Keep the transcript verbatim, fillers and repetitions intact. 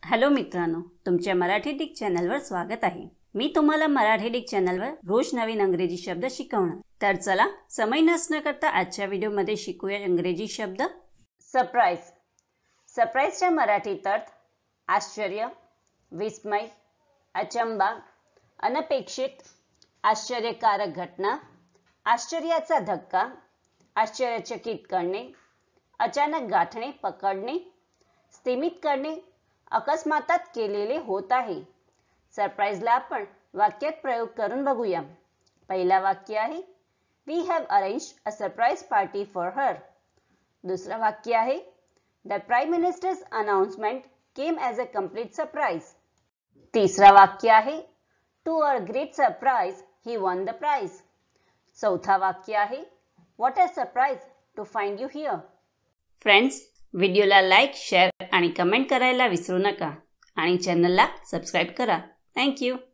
Hello मित्रांनो, तुमच्या Marathi Dick चॅनलवर स्वागत आहे। मी तुम्हाला मराठी डिक चॅनलवर रोज नवीन इंग्रजी शब्द शिकवणार। तर चला समय नष्ट न करता आजच्या व्हिडिओमध्ये शिकूया इंग्रजी शब्द। सरप्राइज। सरप्राइजचा मराठीत अर्थ आश्चर्य, विस्मय, अचंबा, अनपेक्षित, आश्चर्यकारक घटना, आश्चर्याचा धक्का, आश्चर्यचकित करणे, अचानक गाठणे, पकडणे, स्थिमित करणे, अकस्मातात केलेले होत आहे। सरप्राइजला आपण वाक्यात प्रयोग करून बघूया। पहिला वाक्य आहे We have arranged a surprise party for her. दुसरा वाक्य आहे The Prime Minister's announcement came as a complete surprise. तिसरा वाक्य आहे To our great surprise, he won the prize. चौथा वाक्य आहे What a surprise to find you here. Friends, व्हिडिओला लाईक, शेअर आणि कमेंट करायला विसरू नका आणि चॅनलला सबस्क्राइब करा। Thank you.